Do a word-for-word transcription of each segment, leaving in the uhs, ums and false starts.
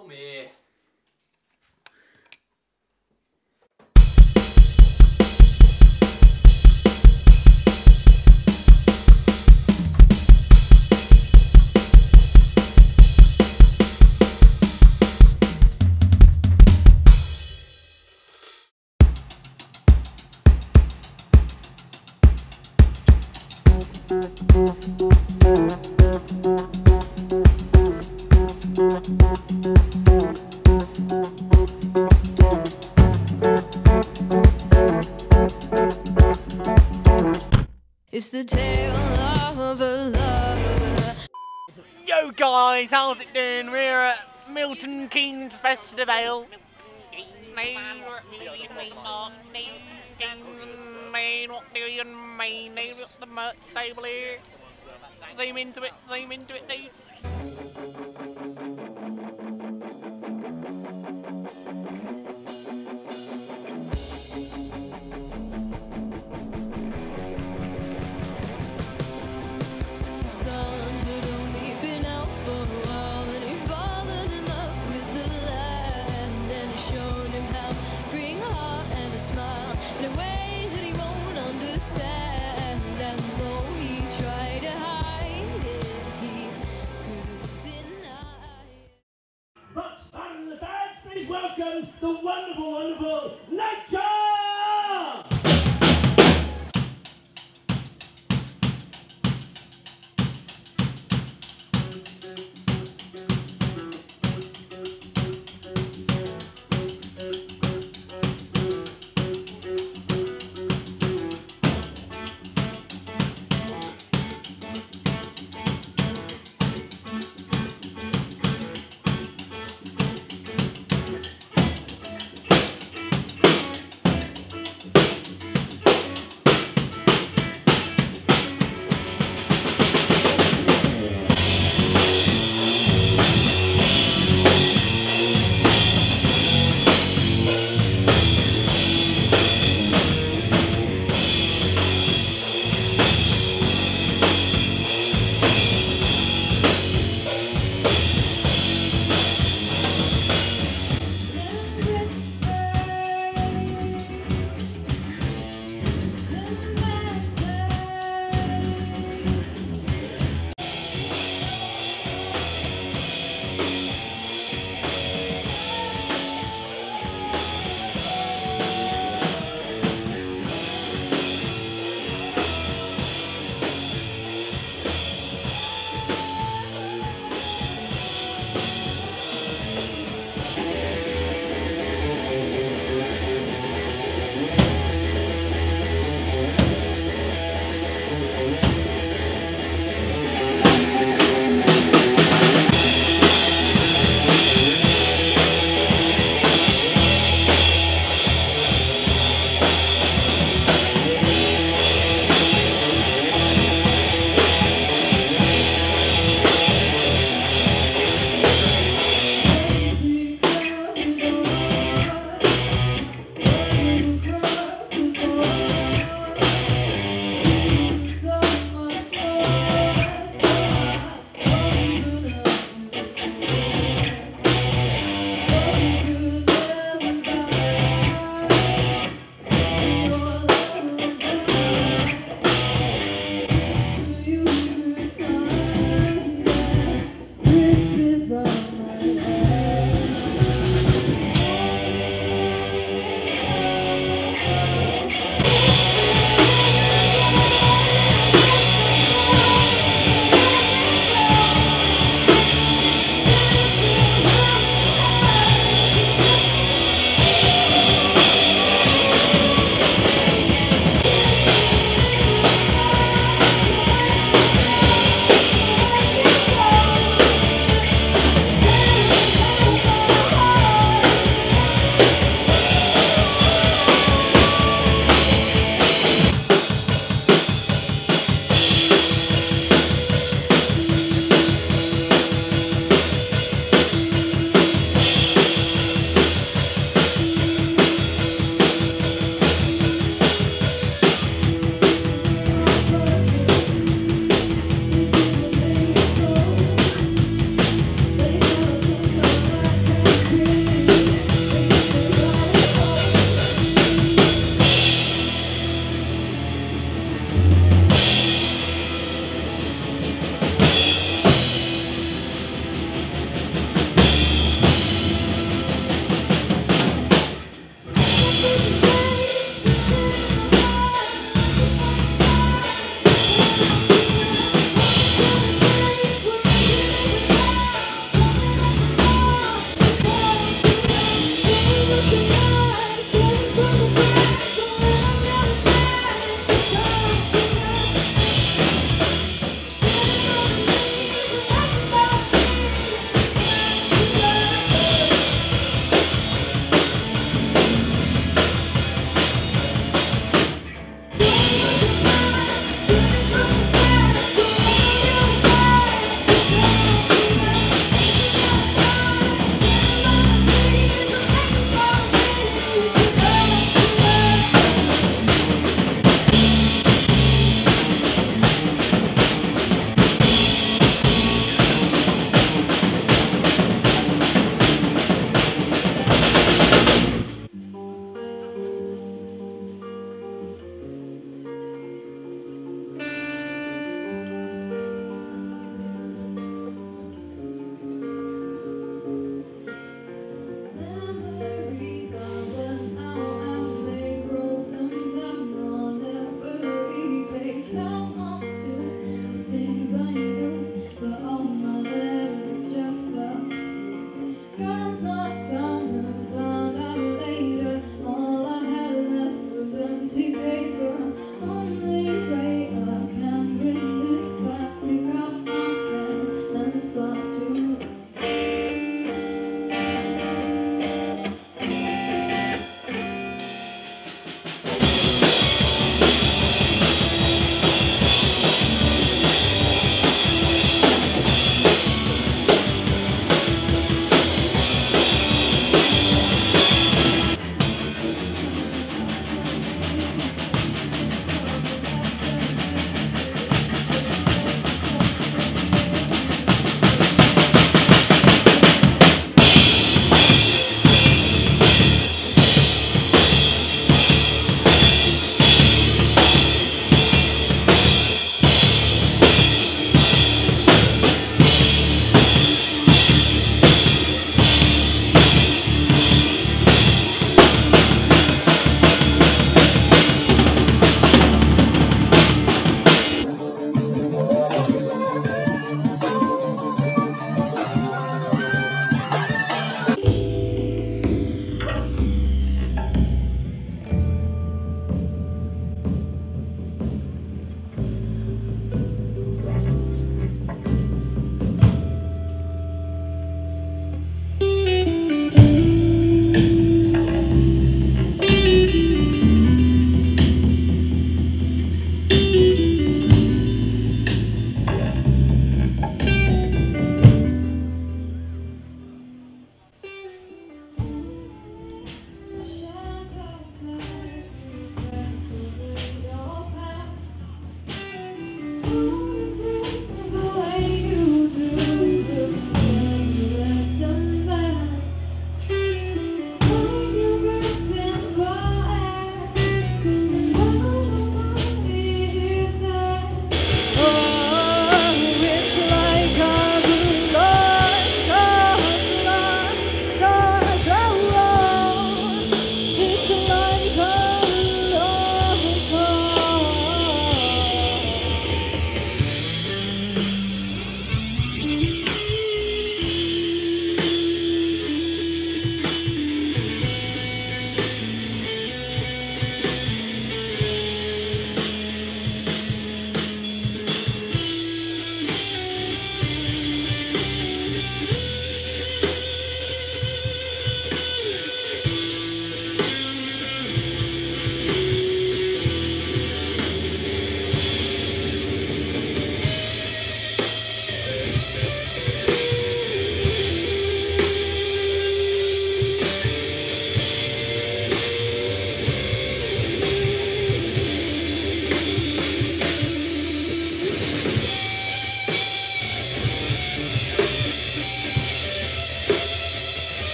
Come here. It's the tale of a lover. Yo guys, how's it doing? We're at Milton Keynes Festival. What do you mean? What's the merch table here? Zoom into it, zoom into it, dude. Welcome the wonderful, wonderful Nightjar!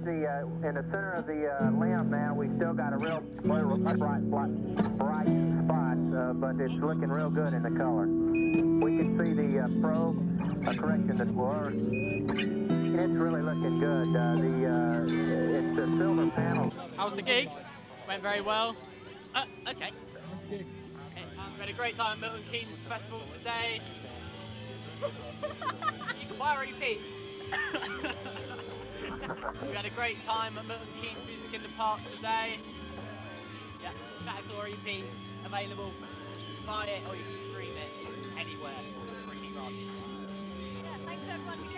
the uh, in the center of the uh, limb now. We still got a real bright, bright, bright, bright spot, uh, but it's looking real good in the color. We can see the uh, probe, uh, correction, the blur. It's really looking good. Uh, the uh, it's the silver panel. How's the gig? Went very well. Uh, okay. We had a great time at Milton Keynes Festival today. You can buy a repeat. We had a great time at Milton Keynes Music in the Park today. Yeah, Santa Claus E P available. Buy it or you can stream it anywhere. Pretty much. Yeah, thanks to everyone who